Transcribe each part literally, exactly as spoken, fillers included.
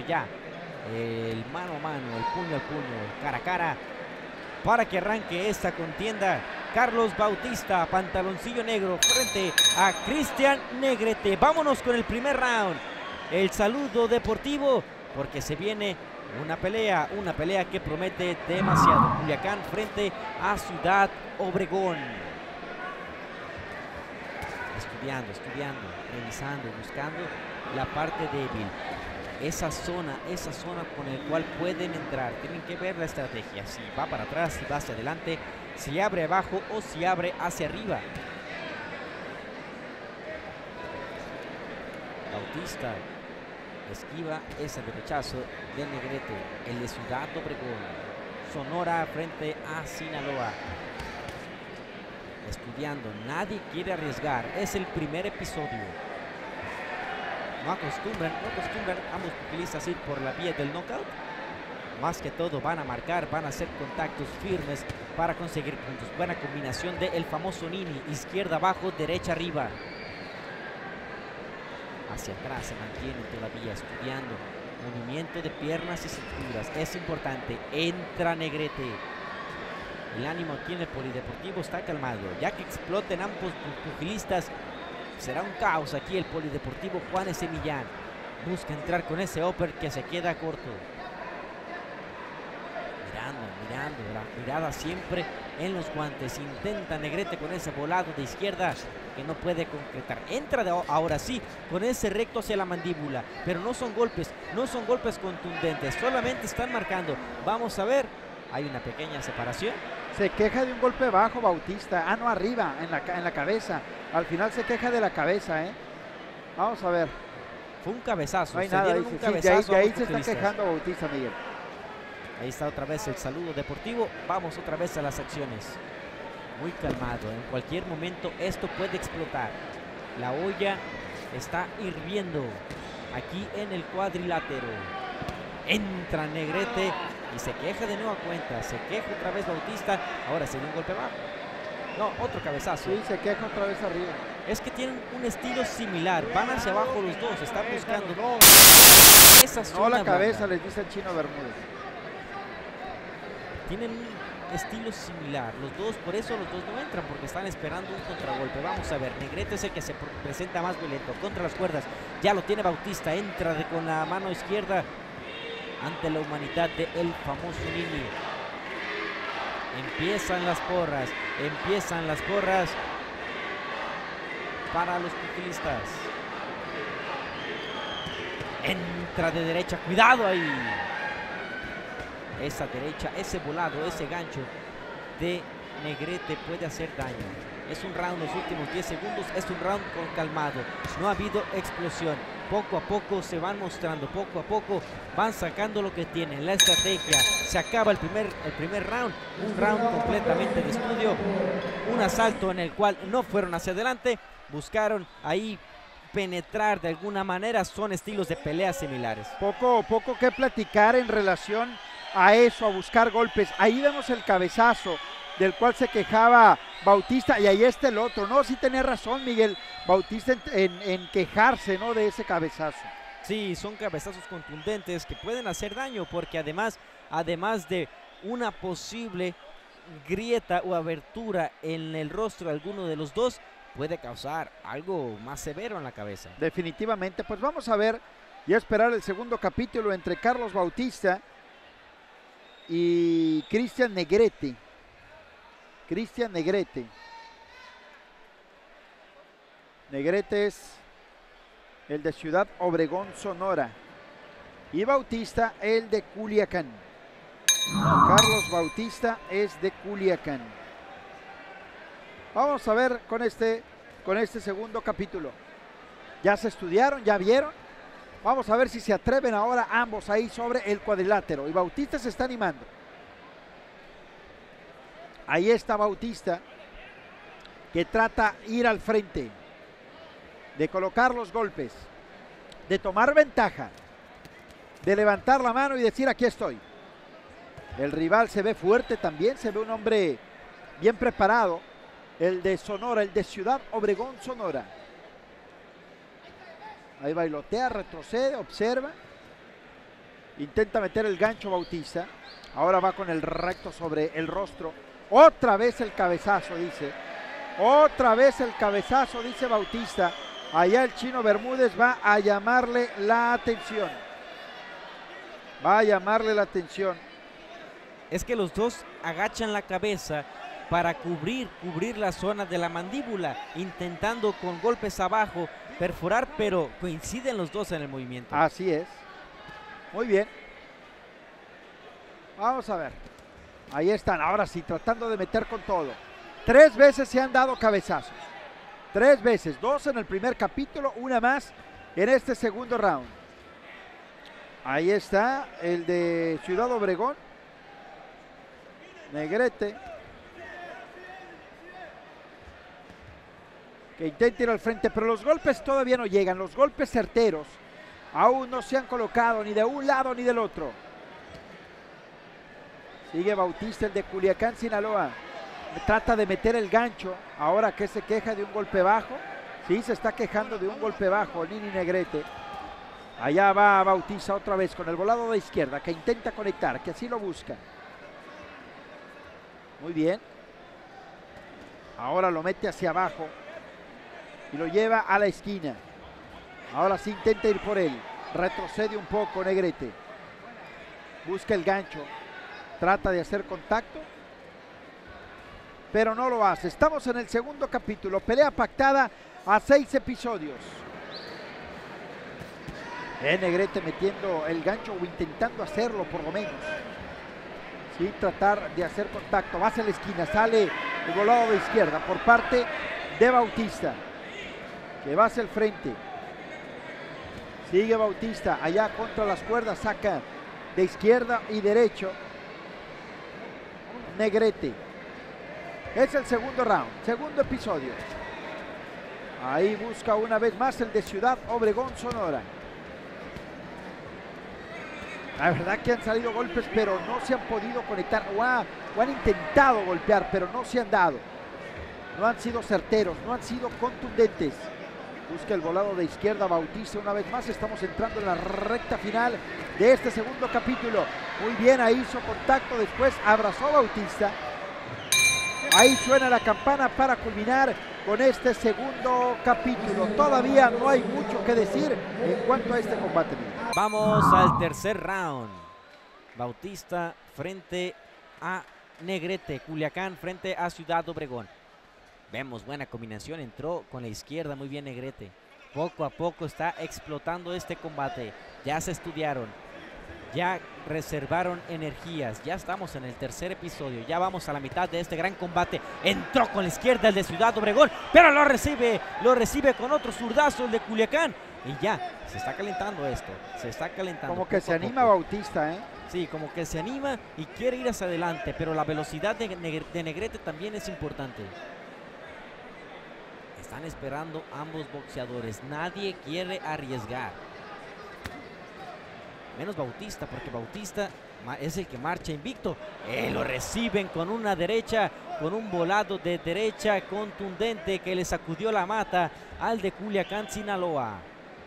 ya el mano a mano, el puño al puño, cara a cara, para que arranque esta contienda. Carlos Bautista, pantaloncillo negro, frente a Cristian Negrete. Vámonos con el primer round. El saludo deportivo, porque se viene una pelea, una pelea que promete demasiado. Culiacán frente a Ciudad Obregón. Estudiando, estudiando, revisando, buscando la parte débil. Esa zona, esa zona con el cual pueden entrar. Tienen que ver la estrategia. Si va para atrás, si va hacia adelante, si abre abajo o si abre hacia arriba. Bautista esquiva ese derechazo de Negrete, el de Ciudad Obregón. Sonora frente a Sinaloa. Estudiando, nadie quiere arriesgar. Es el primer episodio. No acostumbran, no acostumbran ambos pugilistas ir por la vía del knockout. Más que todo van a marcar, van a hacer contactos firmes para conseguir puntos. Buena combinación de el famoso Nini, izquierda abajo, derecha arriba. Hacia atrás se mantiene todavía estudiando. Movimiento de piernas y cinturas, es importante. Entra Negrete. El ánimo aquí en el polideportivo está calmado. Ya que exploten ambos pugilistas, será un caos aquí el polideportivo Juanes de Millán. Busca entrar con ese upper que se queda corto. Mirando, mirando, la mirada siempre en los guantes. Intenta Negrete con ese volado de izquierda que no puede concretar. Entra de, ahora sí con ese recto hacia la mandíbula. Pero no son golpes, no son golpes contundentes. Solamente están marcando. Vamos a ver. Hay una pequeña separación. Se queja de un golpe bajo Bautista. Ah, no, arriba, en la, en la cabeza. Al final se queja de la cabeza, ¿eh? Vamos a ver. Fue un cabezazo. No hay se nada, dieron dice. un Sí, cabezazo de ahí, de ahí a se está futbolistas. quejando Bautista, Miguel. Ahí está otra vez el saludo deportivo. Vamos otra vez a las acciones. Muy calmado. En cualquier momento esto puede explotar. La olla está hirviendo aquí en el cuadrilátero. Entra Negrete y se queja de nueva cuenta. Se queja otra vez Bautista. Ahora se dio un golpe bajo. No, otro cabezazo. Sí, se queja otra vez arriba. Es que tienen un estilo similar. Van hacia abajo los dos. Están buscando. No, esa No zona la cabeza, blanda. les dice el Chino Bermúdez. Tienen un estilo similar. Los dos, por eso los dos no entran, porque están esperando un contragolpe. Vamos a ver. Negrete es el que se presenta más violento. Contra las cuerdas. Ya lo tiene Bautista. Entra de, con la mano izquierda ante la humanidad de el famoso Nini. Empiezan las porras. Empiezan las porras para los pugilistas. Entra de derecha. Cuidado ahí. Esa derecha, ese volado, ese gancho de Negrete puede hacer daño. Es un round, los últimos diez segundos, es un round con calmado. No ha habido explosión. Poco a poco se van mostrando, poco a poco van sacando lo que tienen, la estrategia. Se acaba el primer, el primer round, un round completamente de estudio. Un asalto en el cual no fueron hacia adelante, buscaron ahí penetrar de alguna manera. Son estilos de peleas similares. Poco, poco que platicar en relación a eso, a buscar golpes. Ahí vemos el cabezazo del cual se quejaba Bautista, y ahí está el otro. No, sí tenía razón Miguel Bautista en, en, en quejarse, ¿no?, de ese cabezazo. Sí, son cabezazos contundentes que pueden hacer daño, porque además, además de una posible grieta o abertura en el rostro de alguno de los dos, puede causar algo más severo en la cabeza. Definitivamente. Pues vamos a ver y a esperar el segundo capítulo entre Carlos Bautista y Cristian Negrete. Cristian Negrete. Negrete es el de Ciudad Obregón, Sonora. Y Bautista, el de Culiacán. Carlos Bautista es de Culiacán. Vamos a ver con este, con este segundo capítulo. Ya se estudiaron, ya vieron. Vamos a ver si se atreven ahora ambos ahí sobre el cuadrilátero. Y Bautista se está animando. Ahí está Bautista, que trata de ir al frente, de colocar los golpes, de tomar ventaja, de levantar la mano y decir: aquí estoy. El rival se ve fuerte también, se ve un hombre bien preparado, el de Sonora, el de Ciudad Obregón, Sonora. Ahí bailotea, retrocede, observa. Intenta meter el gancho Bautista. Ahora va con el recto sobre el rostro. Otra vez el cabezazo, dice. Otra vez el cabezazo, dice Bautista. Allá el Chino Bermúdez va a llamarle la atención. Va a llamarle la atención. Es que los dos agachan la cabeza para cubrir, cubrir la zona de la mandíbula, intentando con golpes abajo perforar, pero coinciden los dos en el movimiento. Así es. Muy bien. Vamos a ver. Ahí están, ahora sí, tratando de meter con todo. Tres veces se han dado cabezazos. Tres veces, dos en el primer capítulo, una más en este segundo round. Ahí está el de Ciudad Obregón. Negrete. Que intenta ir al frente, pero los golpes todavía no llegan. Los golpes certeros aún no se han colocado ni de un lado ni del otro. Sigue Bautista, el de Culiacán, Sinaloa. Trata de meter el gancho. Ahora que se queja de un golpe bajo. Sí, se está quejando de un golpe bajo Nini Negrete. Allá va Bautista otra vez con el volado de izquierda, que intenta conectar, que así lo busca. Muy bien. Ahora lo mete hacia abajo y lo lleva a la esquina. Ahora sí intenta ir por él. Retrocede un poco Negrete. Busca el gancho. Trata de hacer contacto, pero no lo hace. Estamos en el segundo capítulo. Pelea pactada a seis episodios. Eh, Negrete metiendo el gancho o intentando hacerlo por lo menos. Sin tratar de hacer contacto. Va hacia la esquina. Sale el volado de izquierda por parte de Bautista, que va hacia el frente. Sigue Bautista allá contra las cuerdas. Saca de izquierda y derecho Negrete. Es el segundo round, segundo episodio. Ahí busca una vez más el de Ciudad Obregón, Sonora. La verdad que han salido golpes, pero no se han podido conectar. O, ha, o han intentado golpear, pero no se han dado. No han sido certeros, no han sido contundentes. Busca el volado de izquierda Bautista una vez más. Estamos entrando en la recta final de este segundo capítulo. Muy bien, ahí hizo contacto, después abrazó a Bautista. Ahí suena la campana para culminar con este segundo capítulo. Todavía no hay mucho que decir en cuanto a este combate. Vamos al tercer round. Bautista frente a Negrete. Culiacán frente a Ciudad Obregón. Vemos buena combinación, entró con la izquierda muy bien Negrete. Poco a poco está explotando este combate. Ya se estudiaron, ya reservaron energías. Ya estamos en el tercer episodio, ya vamos a la mitad de este gran combate. Entró con la izquierda el de Ciudad Obregón, pero lo recibe, lo recibe con otro zurdazo el de Culiacán. Y ya, se está calentando esto, se está calentando. Como que se anima Bautista, ¿eh? Sí, como que se anima y quiere ir hacia adelante, pero la velocidad de, Negre, de Negrete también es importante. Están esperando ambos boxeadores. Nadie quiere arriesgar. Menos Bautista, porque Bautista es el que marcha invicto. Eh, lo reciben con una derecha, con un volado de derecha contundente que le sacudió la mata al de Culiacán, Sinaloa.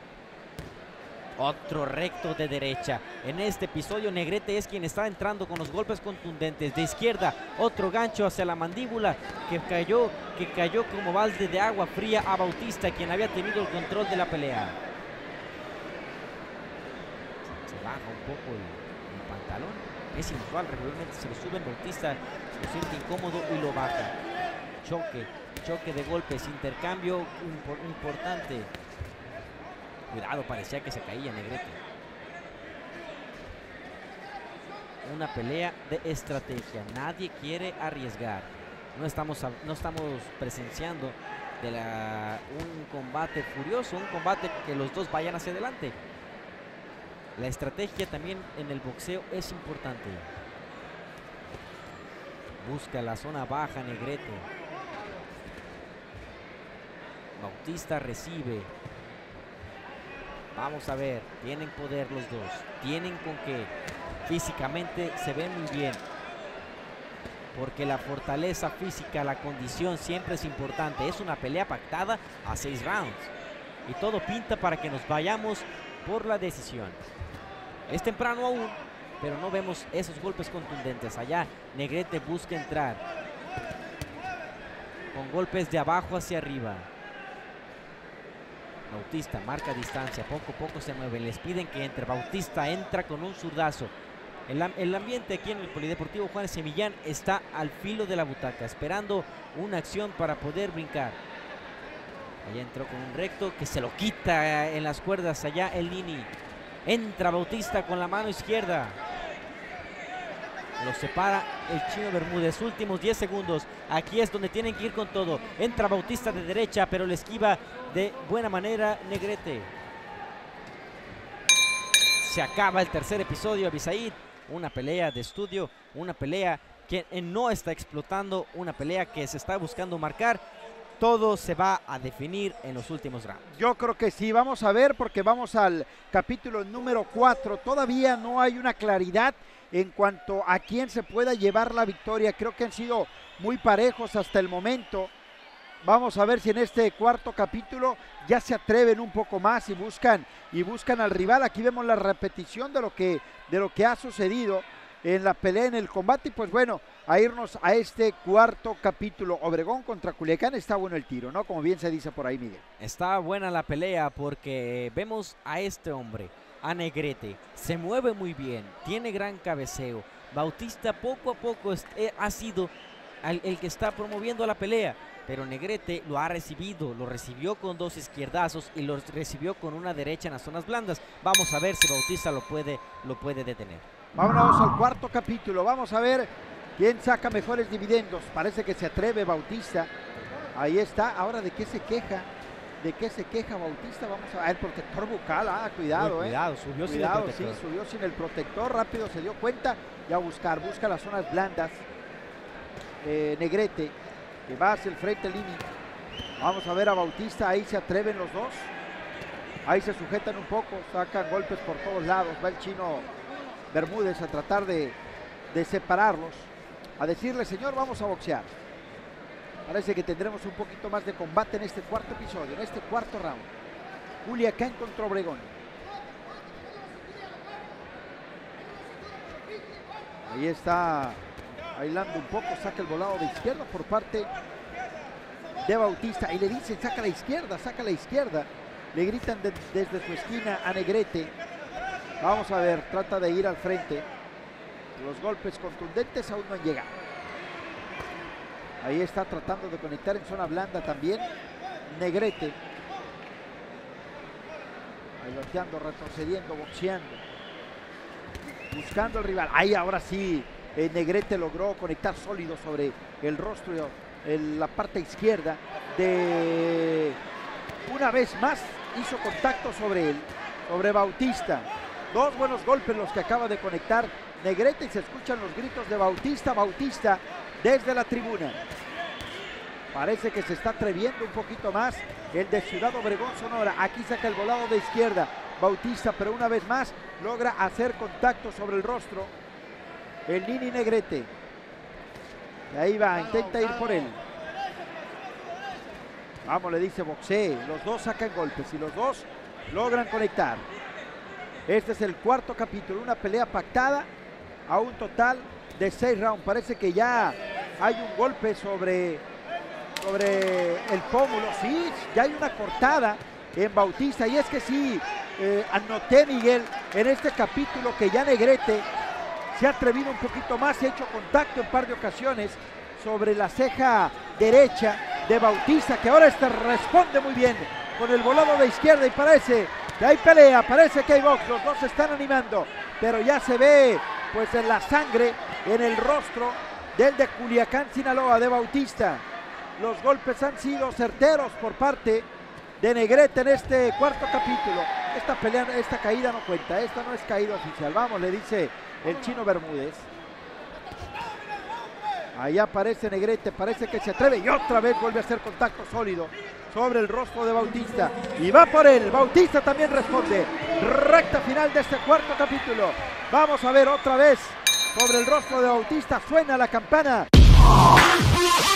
Otro recto de derecha. En este episodio Negrete es quien está entrando con los golpes contundentes. De izquierda, otro gancho hacia la mandíbula que cayó, que cayó como balde de agua fría a Bautista, quien había tenido el control de la pelea. Se baja un poco el, el pantalón. Es inusual, regularmente se lo suben. Bautista lo siente incómodo y lo baja. Choque, choque de golpes, intercambio impor- importante. Cuidado, parecía que se caía Negrete. Una pelea de estrategia. Nadie quiere arriesgar. No estamos, no estamos presenciando de la, un combate furioso, un combate que los dos vayan hacia adelante. La estrategia también en el boxeo es importante. Busca la zona baja Negrete. Bautista recibe. Vamos a ver, tienen poder los dos, tienen con qué. Físicamente se ven muy bien, porque la fortaleza física, la condición siempre es importante. Es una pelea pactada a seis rounds y todo pinta para que nos vayamos por la decisión. Es temprano aún, pero no vemos esos golpes contundentes. Allá Negrete busca entrar con golpes de abajo hacia arriba. Bautista marca distancia, poco a poco se mueve, les piden que entre. Bautista entra con un zurdazo. El, el ambiente aquí en el Polideportivo Juárez Semillán está al filo de la butaca, esperando una acción para poder brincar. Allá entró con un recto que se lo quita en las cuerdas. Allá el Nini. Entra Bautista con la mano izquierda. Lo separa el Chino Bermúdez. Últimos diez segundos. Aquí es donde tienen que ir con todo. Entra Bautista de derecha, pero le esquiva de buena manera Negrete. Se acaba el tercer episodio, Abisaid. Una pelea de estudio, una pelea que no está explotando, una pelea que se está buscando marcar. Todo se va a definir en los últimos rounds. Yo creo que sí, vamos a ver porque vamos al capítulo número cuatro. Todavía no hay una claridad en cuanto a quién se pueda llevar la victoria. Creo que han sido muy parejos hasta el momento. Vamos a ver si en este cuarto capítulo ya se atreven un poco más y buscan y buscan al rival. Aquí vemos la repetición de lo que, de lo que ha sucedido en la pelea, en el combate. Y pues bueno, a irnos a este cuarto capítulo. Obregón contra Culiacán. Está bueno el tiro, ¿no? Como bien se dice por ahí, Miguel. Está buena la pelea porque vemos a este hombre, a Negrete. Se mueve muy bien, tiene gran cabeceo. Bautista poco a poco es, eh, ha sido el, el que está promoviendo la pelea. Pero Negrete lo ha recibido, lo recibió con dos izquierdazos y lo recibió con una derecha en las zonas blandas. Vamos a ver si Bautista lo puede, lo puede detener. Vámonos al cuarto capítulo, vamos a ver quién saca mejores dividendos. Parece que se atreve Bautista. Ahí está, ahora ¿de qué se queja? ¿De qué se queja Bautista? Vamos a ver, el protector bucal, ah, cuidado, Uy, eh. Cuidado, subió cuidado, sin el protector. Sí, subió sin el protector, rápido se dio cuenta y a buscar, busca las zonas blandas. Eh, Negrete, que va hacia el frente, Lini. Vamos a ver a Bautista, ahí se atreven los dos. Ahí se sujetan un poco, sacan golpes por todos lados. Va el Chino Bermúdez a tratar de, de separarlos. A decirle, señor, vamos a boxear. Parece que tendremos un poquito más de combate en este cuarto episodio, en este cuarto round. Culiacán contra Obregón. Ahí está bailando un poco, saca el volado de izquierda por parte de Bautista y le dicen saca la izquierda, saca la izquierda. Le gritan de, desde su esquina a Negrete. Vamos a ver, trata de ir al frente. Los golpes contundentes aún no han llegado. Ahí está tratando de conectar en zona blanda también Negrete. Bailoteando, retrocediendo, boxeando. Buscando al rival. Ahí ahora sí. Eh, Negrete logró conectar sólido sobre el rostro, en la parte izquierda de... Una vez más hizo contacto sobre él, sobre Bautista. Dos buenos golpes los que acaba de conectar Negrete y se escuchan los gritos de Bautista, Bautista desde la tribuna. Parece que se está atreviendo un poquito más el de Ciudad Obregón, Sonora. Aquí saca el volado de izquierda Bautista, pero una vez más logra hacer contacto sobre el rostro el Nini Negrete. Y ahí va, intenta ir por él. Vamos, le dice boxee. Los dos sacan golpes y los dos logran conectar. Este es el cuarto capítulo, una pelea pactada a un total de seis rounds. Parece que ya hay un golpe sobre, sobre el pómulo. Sí, ya hay una cortada en Bautista. Y es que sí, eh, anoté, Miguel, en este capítulo que ya Negrete se ha atrevido un poquito más, se ha hecho contacto en par de ocasiones sobre la ceja derecha de Bautista, que ahora este responde muy bien con el volado de izquierda y parece que hay pelea, parece que hay box, los dos se están animando, pero ya se ve pues en la sangre en el rostro del de Culiacán, Sinaloa, de Bautista. Los golpes han sido certeros por parte de Negrete en este cuarto capítulo. Esta pelea, esta caída no cuenta, esta no es caída oficial. Vamos, le dice el Chino Bermúdez. Ahí aparece Negrete, parece que se atreve y otra vez vuelve a hacer contacto sólido sobre el rostro de Bautista. Y va por él, Bautista también responde. Recta final de este cuarto capítulo. Vamos a ver otra vez sobre el rostro de Bautista, suena la campana.